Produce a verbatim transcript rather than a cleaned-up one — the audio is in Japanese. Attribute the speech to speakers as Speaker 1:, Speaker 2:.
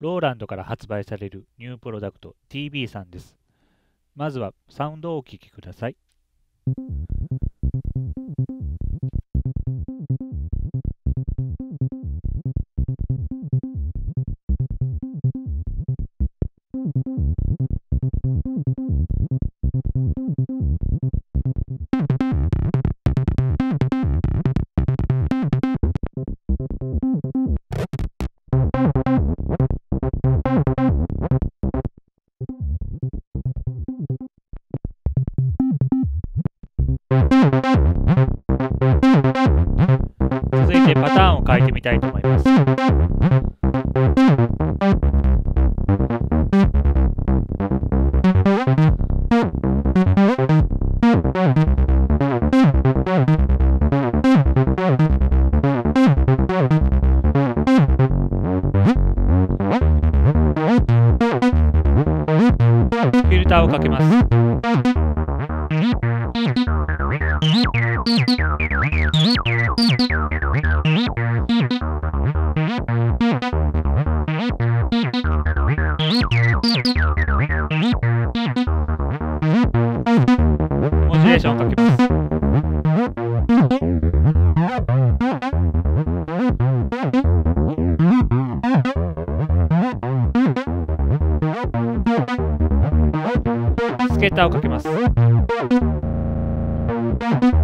Speaker 1: ローランドから発売されるニュープロダクト ティービー さんです。まずはサウンドをお聴きください。続いてパターンを変えてみたいと思います。フィルターをかけます。モジュレーションをかけます。スケーターをかけます。